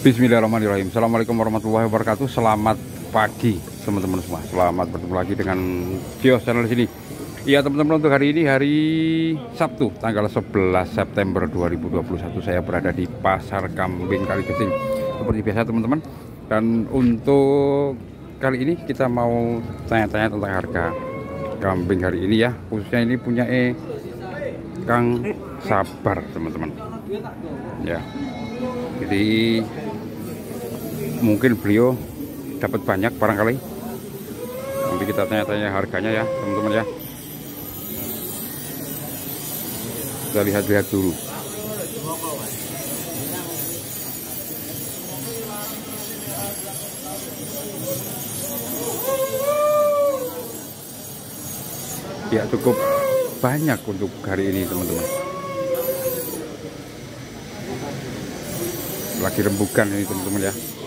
Bismillahirrahmanirrahim. Assalamualaikum warahmatullahi wabarakatuh. Selamat pagi teman-teman semua. Selamat bertemu lagi dengan Cios channel sini. Iya teman-teman, untuk hari ini hari Sabtu tanggal 11 September 2021 saya berada di Pasar Kambing Kaligesing seperti biasa teman-teman. Dan untuk kali ini kita mau tanya-tanya tentang harga kambing hari ini ya. Khususnya ini punya Kang Sabar teman-teman. Ya. Jadi mungkin beliau dapat banyak barangkali. Nanti kita tanya-tanya harganya ya teman-teman ya. Kita lihat-lihat dulu. Ya cukup banyak untuk hari ini teman-teman. Lagi rembukan ini teman-teman ya.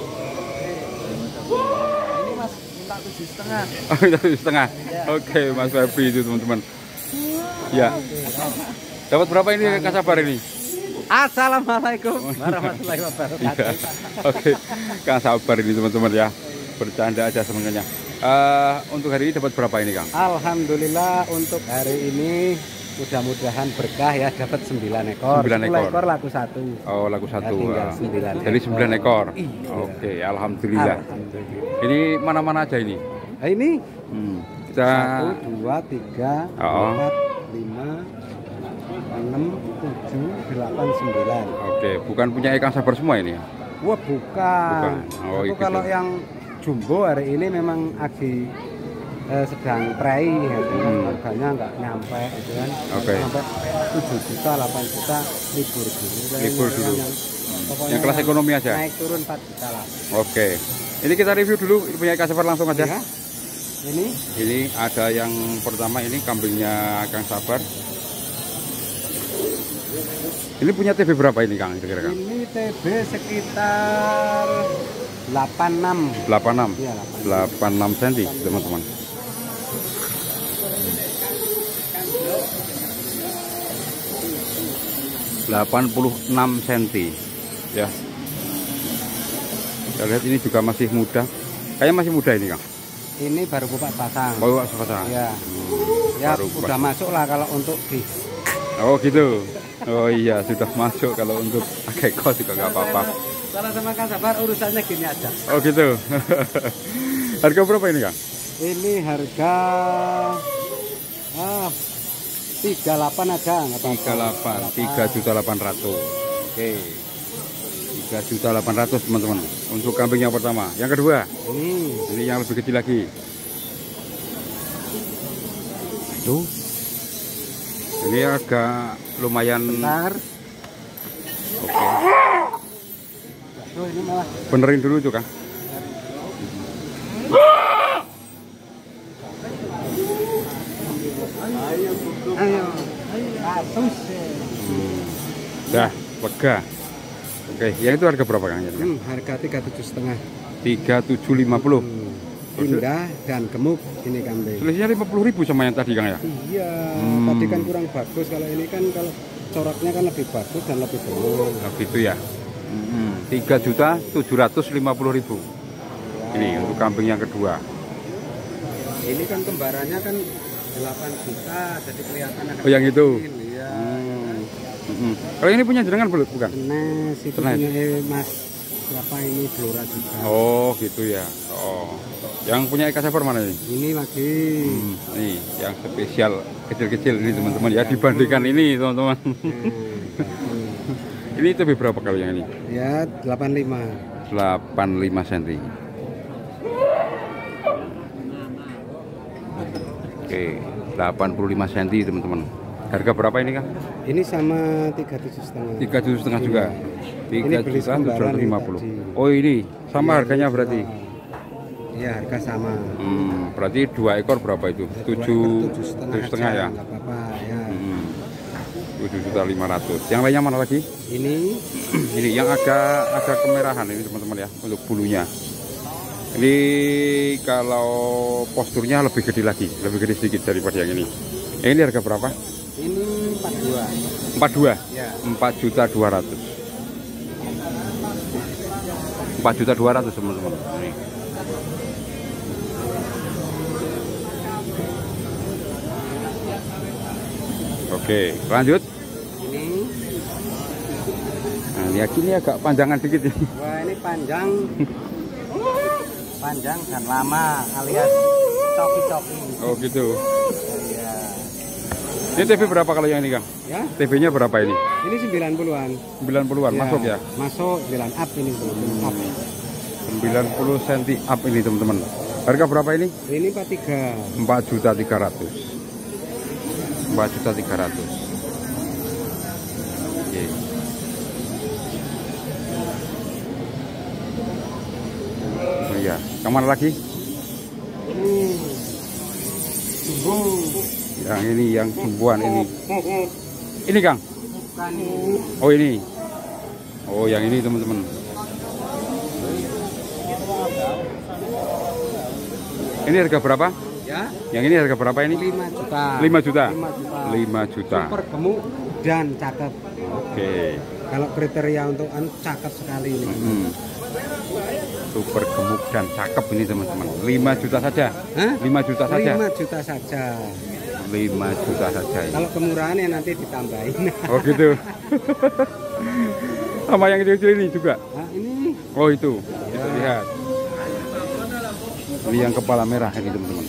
Ini Mas minta 7,5. Oh, minta 7,5. Ya. Oke, Mas Febri itu teman-teman. Ya. Dapat berapa ini Kang Sabar ini? Assalamualaikum warahmatullahi wabarakatuh. Ya. Oke, Kang Sabar ini teman-teman ya. Bercanda aja sebenarnya. Untuk hari ini dapat berapa ini Kang? Alhamdulillah untuk hari ini mudah-mudahan berkah ya, dapat 9 ekor. 9 ekor laku 1. Oh, laku 1. Ya, 9 jadi 9 ekor. Iya. Oke, alhamdulillah. Ini mana-mana aja ini? Ini kita 1, 2, 3, 4, 5, 6, 7, 8, 9. Oke, bukan punya Kang Sabar semua ini? Wah, bukan. Oh, itu gitu. kalau yang jumbo hari ini memang lagi sedang prei ya, harganya nggak nyampe gitu kan. Oke. Sampai 7 juta, 8 juta libur dulu. Libur dulu. Yang kelas ekonomi aja. Naik turun 4 juta lah. Oke. Ini kita review dulu punya Kang Sabar langsung aja. Ya. Ini ada yang pertama, ini kambingnya Kang Sabar. Ini punya TB berapa ini Kang kira-kira? Ini TB sekitar 86. 86. Iya, 86 cm teman-teman. cm ya. Kita lihat ini juga masih muda. Kayaknya masih muda ini Kang. Ini baru kupat pasang. Oh, pasang. Ya. Ya Baru udah masuk lah kalau untuk di. Oh gitu. Oh iya, sudah masuk. Kalau untuk pakai kos juga nggak apa-apa. Kalau sama Kang Sabar urusannya gini aja. Oh gitu. Harga berapa ini Kang? Ini harga 38 aja, nggak apa-apa. 3.800. Oke. 3.800 teman-teman. Untuk kambing yang pertama. Yang kedua. Ini yang lebih kecil lagi. Tuh. Ini agak lumayan. Bentar. Oke. Oh, ini malah. Benerin dulu tuh Kang. Ayo. Kasus. Dah, lega. Oke, yang itu harga berapa Kang? Harga 37,5. 3.750. Indah dan gemuk ini kambing. Selisihnya 50.000 sama yang tadi Kang ya? Iya, tadi kan kurang bagus. Kalau ini kan kalau coraknya kan lebih bagus dan lebih gemuk. Nah, gitu ya. 3.750.000. Ini untuk kambing yang kedua. Ini kan kembarannya kan 8 juta, jadi kelihatan agak. Oh, yang itu. Iya. Kalau ini punya jenengan belum? Bukan? Tenes, itu punya Mas siapa ini, Blora juga. Oh, gitu ya. Oh. Yang punya Kang Sabar mana ini? Ini lagi. Nih, yang spesial kecil-kecil ini teman-teman ya, dibandingkan ini teman-teman. Ini itu berapa kali yang ini? Ya, 85. 85 cm. Oke, 85 cm teman-teman. Harga berapa ini Kang? Ini sama 37,5. 37,5 juga. 3.750. Oh, ini sama harganya berarti. Iya, harga sama. Berarti 2 ekor berapa itu? 7,5 ya? Nggak apa-apa ya. 7.500.000. Yang lainnya mana lagi? Ini yang agak kemerahan ini teman-teman ya, untuk bulunya. Ini kalau posturnya lebih gede lagi, lebih gede sedikit daripada yang ini. Ini harga berapa? Ini 42. 42? Ya. 4.200.000. 4.200.000 teman-teman. Nih. Oke, lanjut. Ini, Nah, ini agak panjangan dikit ini. wah ini panjang, panjang dan lama alias coki-coki. Oh gitu. Ya, Ini TV berapa kalau yang ini Kang? ya. TV-nya berapa ini? Ini 90-an. 90-an masuk ya? Masuk 9 up ini tuh. Up. 90 cm up ini teman-teman. Harga berapa ini? Ini 43. 4.300.000. 4.300.000. Oke. Oh iya, kemana lagi? Sumbu. Yang ini, yang sumbuan ini. Ini Kang? Bukan. Oh ini. Oh yang ini teman-teman. Ini harga berapa? Ya. Yang ini harga berapa ini? 5 juta. 5 juta. 5 juta. 5 juta. Super gemuk dan cakep. Oke. Kalau kriteria untuk cakep sekali ini. Super gemuk dan cakep ini teman-teman. 5 juta saja. Hah? 5 juta saja. 5 juta saja. 5 juta saja ini. Kalau kemurahannya nanti ditambahin. Oh gitu. Sama yang kecil-kecil ini juga. Nah, ini Oh itu. Kita lihat. Ini yang kepala merah ini teman-teman.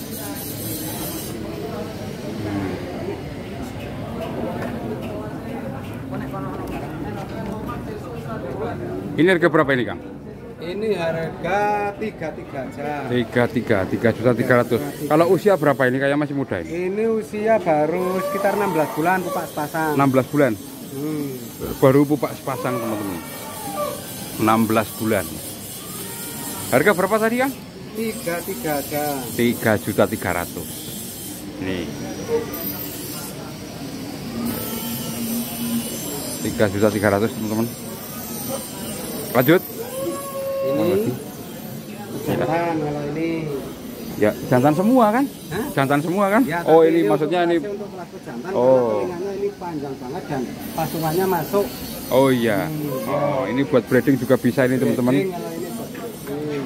Ini harga berapa ini Kang? ini harga 33 aja. 3.300.000. Kalau usia berapa ini? Kayak masih muda ini. Ini usia baru sekitar 16 bulan pupak sepasang. 16 bulan. Hmm. Baru pupak sepasang teman-teman. 16 bulan. Harga berapa tadi Kang? 33 aja. 3.300.000. Ini 3.300.000 teman-teman. Lanjut. Ini jantan kalau ini. Ya jantan semua kan? Hah? Jantan semua kan? Ya, Oh tapi ini maksudnya ini. untuk pelaku jantan, Oh. karena telinganya ini panjang banget dan pasukannya masuk. Oh iya. Oh ini buat breeding juga bisa ini teman-teman. Breeding kalau ini buat breeding.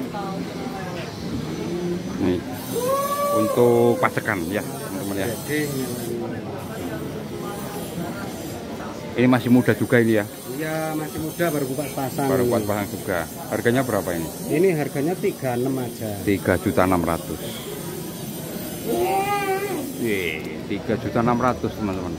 Nih untuk pacekan ya teman-teman ya. Breeding kalau ini. Ini masih muda juga ini ya. Iya masih muda baru buka sepasang. Baru buat pasang juga. Harganya berapa ini? Ini harganya 36 aja. 3.600.000. 3.600.000 teman-teman.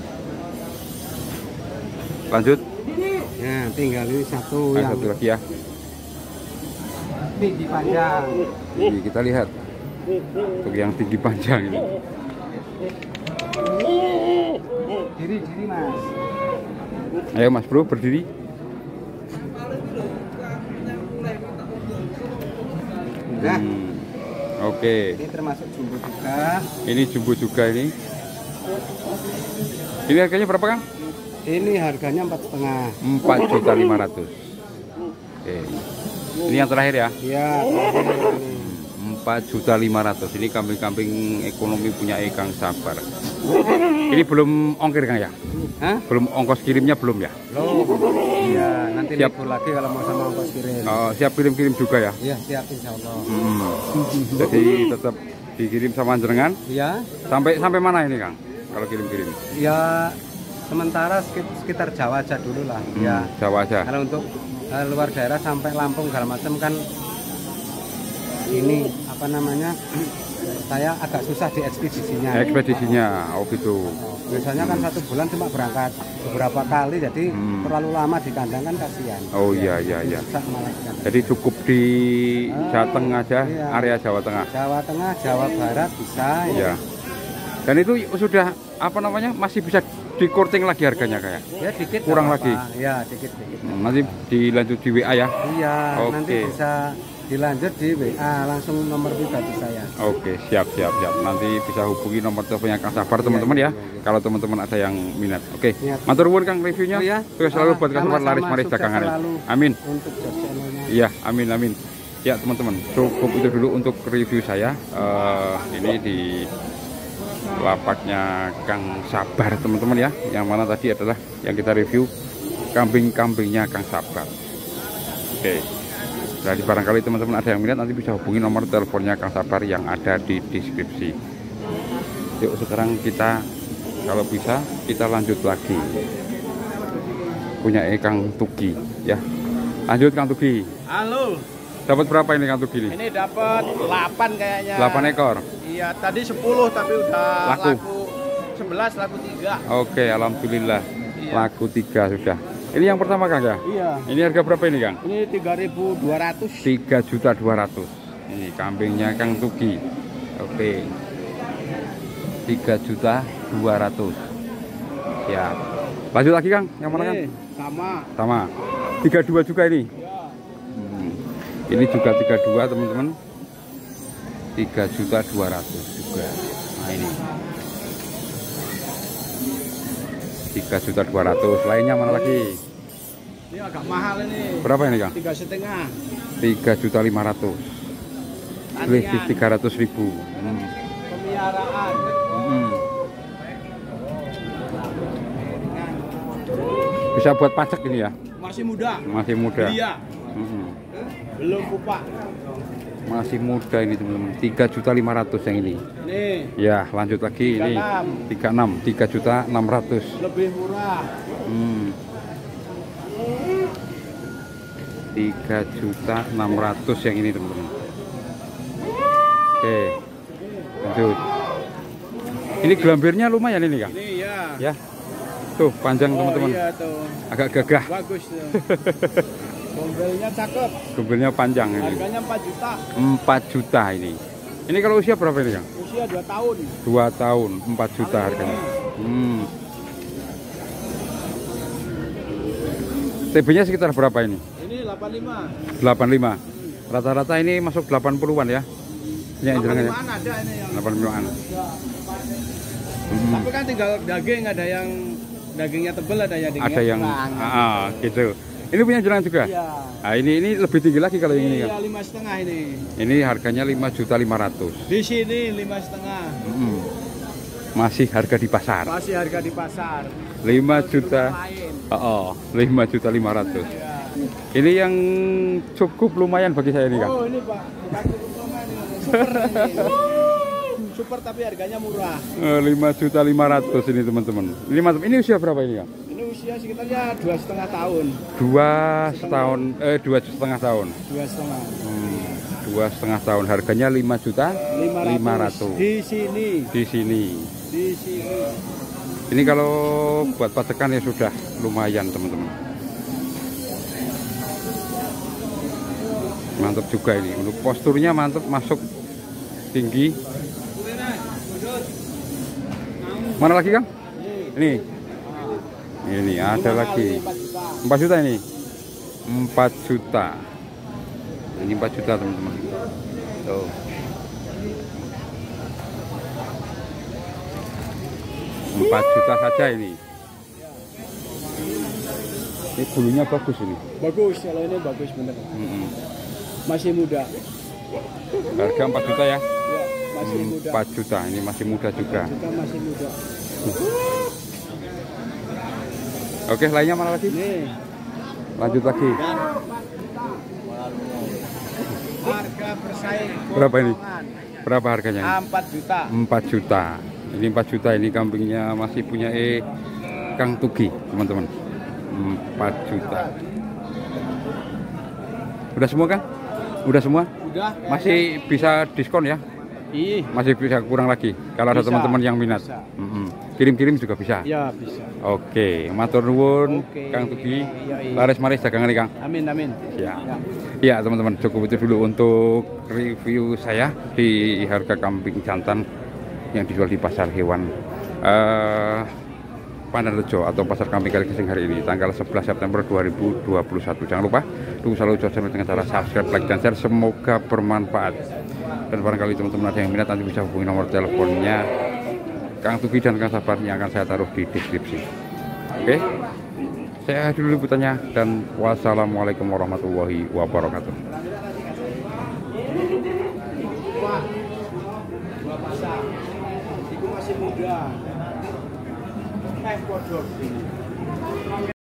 Lanjut. Nah tinggal ini satu Yang yang satu lagi ya. tinggi panjang. Ini kita lihat untuk yang tinggi panjang ini. Diri mas. Ayo Mas Bro berdiri. Nah Oke. ini termasuk jumbo juga. Ini jumbo juga ini. Ini harganya berapa Kang? Ini harganya 4,5. 4.500.000. Oke. Ini yang terakhir ya. Iya. 4.500.000. Ini kambing-kambing ekonomi punya Kang Sabar. Ini belum ongkir Kang ya? Hah? Belum ongkos kirimnya belum ya? Loh. Iya, nanti Siap. libur lagi kalau mau sama ongkos kirim. Oh, siap kirim-kirim juga ya? Iya, siap insyaallah. Jadi tetap dikirim sama jenengan. Iya. Sampai mana ini Kang? Kalau kirim-kirim? Ya sementara sekitar Jawa aja dulu lah. Ya. Jawa aja. Kalau untuk luar daerah sampai Lampung segala macam kan ini apa namanya? Saya agak susah di ekspedisinya. Ekspedisinya, oh gitu. Biasanya kan 1 bulan cuma berangkat beberapa kali, jadi terlalu lama di kandang kan kasihan. Oh iya. Susah malah di kandang. Jadi cukup di Jateng aja, Iya. area Jawa Tengah. Jawa Tengah, Jawa Barat bisa. Iya. Dan itu sudah apa namanya masih bisa dikorting lagi harganya kayak. Ya dikit. Kurang nggak apa-apa. lagi. Ya dikit. Nanti dilanjut di WA ya. Iya. Oke. Nanti bisa dilanjut di WA langsung nomor pribadi saya. Oke, siap. Nanti bisa hubungi nomor teleponnya Kang Sabar teman-teman ya. Kalau teman-teman ada yang minat. Oke. Niat. Matur nuwun Kang reviewnya. Oh, ya. Sukses selalu buat Kang Sabar Sama-sama, laris-maris sukses dagangannya. selalu. Amin. Untuk job channelnya. Iya, amin. Ya teman-teman, cukup itu dulu untuk review saya. Ini di lapaknya Kang Sabar teman-teman ya. Yang mana tadi adalah yang kita review kambing-kambingnya Kang Sabar. Oke. Jadi barangkali teman-teman ada yang minat, nanti bisa hubungi nomor teleponnya Kang Sabar yang ada di deskripsi. Yuk sekarang kita, kalau bisa kita lanjut lagi. Punya Kang Tugi ya. Lanjut Kang Tugi. Halo. Dapat berapa ini Kang Tugi ini? Ini dapat 8 kayaknya. 8 ekor. Iya, tadi 10 tapi udah Laku. 11, laku 3. Oke, alhamdulillah. Iya. Laku 3 sudah. Ini yang pertama Kang ya? Iya. Ini harga berapa ini Kang? Ini 3.200. 3.200.000. Ini kambingnya Kang Tugi. Oke. 3.200.000. Siap. Lanjut lagi Kang, yang mana Kang? Sama. 32 juga ini. Ya. Ini juga 32 teman-teman. 3.200.000 juga. Nah ini 3.200.000. Lainnya mana lagi? Ini agak mahal ini. Berapa ini Kang? 3,5. 3.500.000. Lebih 300.000. Pemeliharaan. Bisa buat pacak ini ya? Masih muda. Masih muda. Iya. Belum pupa. Masih muda ini teman-teman. 3.500.000 yang ini. Nih. Ya, lanjut lagi 36. ini. 36, 3.600.000. Lebih murah. 3.600.000 yang ini teman-teman. Oke, lanjut. Ini gelambirnya lumayan ini Kang. Ini ya. Ya, tuh panjang teman-teman. Iya tuh. Agak gagah. Bagus tuh. Gombelnya cakep. Gelambirnya panjang ini. Harganya 4 juta. 4 juta ini. Ini kalau usia berapa ini Kang? Usia 2 tahun. 2 tahun, 4 juta harganya. TB-nya sekitar berapa ini? Ini 85. 85. Rata-rata ini masuk 80-an ya. Ya, 85-an ada ini yang 85-an. Tapi kan tinggal daging, ada yang dagingnya tebel, ada yang dagingnya Ada yang kurang. gitu. Ini punya jenang juga? Iya. Nah, ini lebih tinggi lagi kalau yang ini Iya, kan. 5,5 ini. Ini harganya 5.500.000. Di sini 5,5. Masih harga di pasar. Masih harga di pasar. 5 juta. Lain. 5.500.000. Iya. Ini yang cukup lumayan bagi saya ini kan. Oh, ini Pak. Super ini. Super tapi harganya murah. 5.500.000 ini teman-teman. Ini mantap. Ini usia berapa ini kan? Ini usia sekitarnya 2,5 tahun. 2,5 tahun. 2,5. 2,5 tahun. Harganya 5.500.000. Di sini. Di sini. Di sini. Ini kalau buat pacekan ya sudah lumayan teman-teman. Mantap juga ini. Untuk posturnya mantap, masuk tinggi. Mana lagi Kang? Ini. Ini ada lagi. 4 juta ini. 4 juta. Ini 4 juta teman-teman. Tuh. Rp4 juta saja ini. Ini bulunya bagus ini. Bagus, kalau ini bagus bener. Masih muda. Harga 4 juta ya? Ya, masih muda. 4 juta, ini masih muda juga. Kita masih muda. Oke, lainnya mana lagi? Nih. Lanjut lagi. Harga bersaing. Berapa ini? potongan. Berapa harganya? 4 juta. 4 juta. Ini 4 juta, ini kambingnya masih punya Kang Tugi, teman-teman. 4 juta. Udah semua kan? Udah semua? Udah. Masih bisa diskon ya? Ih. Masih bisa kurang lagi kalau ada Bisa, teman-teman yang minat. bisa. Kirim-kirim juga bisa. Ya, bisa. Oke, matur nuwun Oke. Kang Tugi. Iya, iya. Laris maris dagangan nih Kang. Amin, amin. Ya. Ya. Ya teman-teman, cukup itu dulu untuk review saya di harga kambing jantan yang dijual di pasar hewan Pandanrejo atau pasar kambing Kaligesing hari ini tanggal 11 September 2021. Jangan lupa dukung selalu channel dengan cara subscribe, like, dan share. Semoga bermanfaat. Dan barangkali teman-teman ada yang minat, nanti bisa hubungi nomor teleponnya Kang Tugi dan Kang Sabar yang akan saya taruh di deskripsi. Oke, saya dulu liputannya dan wassalamualaikum warahmatullahi wabarakatuh. Wah, dua pasang. Itu masih muda. Bodor.